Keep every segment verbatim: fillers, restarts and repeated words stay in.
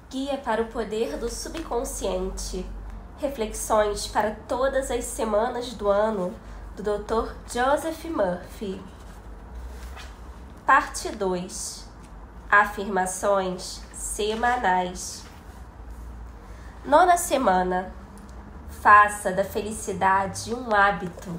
Guia para o poder do subconsciente. Reflexões para todas as semanas do ano, do doutor Joseph Murphy. Parte dois. Afirmações semanais. Nona semana. Faça da felicidade um hábito.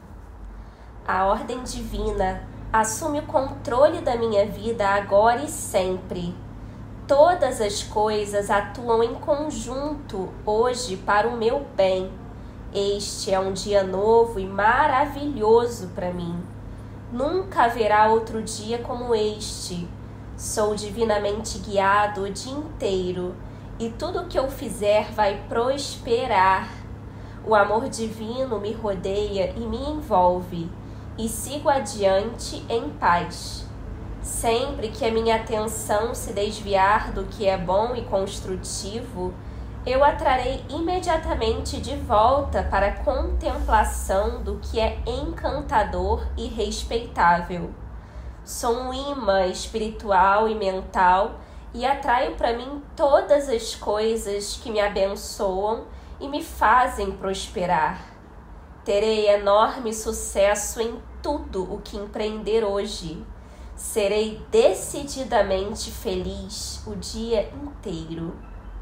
A ordem divina assume o controle da minha vida agora e sempre. Todas as coisas atuam em conjunto hoje para o meu bem. Este é um dia novo e maravilhoso para mim. Nunca haverá outro dia como este. Sou divinamente guiado o dia inteiro e tudo o que eu fizer vai prosperar. O amor divino me rodeia e me envolve e sigo adiante em paz. Sempre que a minha atenção se desviar do que é bom e construtivo, eu a trarei imediatamente de volta para a contemplação do que é encantador e respeitável. Sou um imã espiritual e mental e atraio para mim todas as coisas que me abençoam e me fazem prosperar. Terei enorme sucesso em tudo o que empreender hoje. Serei decididamente feliz o dia inteiro.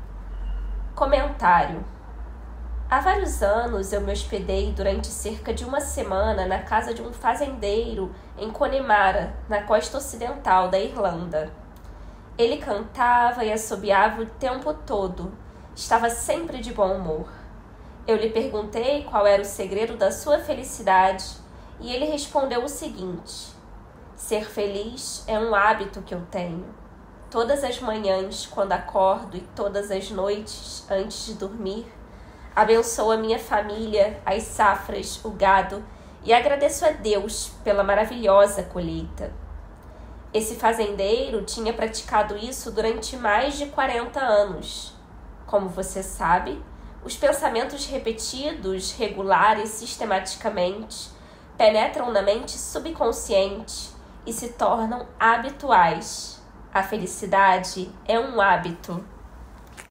Comentário. Há vários anos eu me hospedei durante cerca de uma semana na casa de um fazendeiro em Connemara, na costa ocidental da Irlanda. Ele cantava e assobiava o tempo todo. Estava sempre de bom humor. Eu lhe perguntei qual era o segredo da sua felicidade e ele respondeu o seguinte: ser feliz é um hábito que eu tenho. Todas as manhãs, quando acordo, e todas as noites, antes de dormir, abençoo a minha família, as safras, o gado e agradeço a Deus pela maravilhosa colheita. Esse fazendeiro tinha praticado isso durante mais de quarenta anos. Como você sabe, os pensamentos repetidos, regulares, sistematicamente, penetram na mente subconsciente e se tornam habituais. A felicidade é um hábito.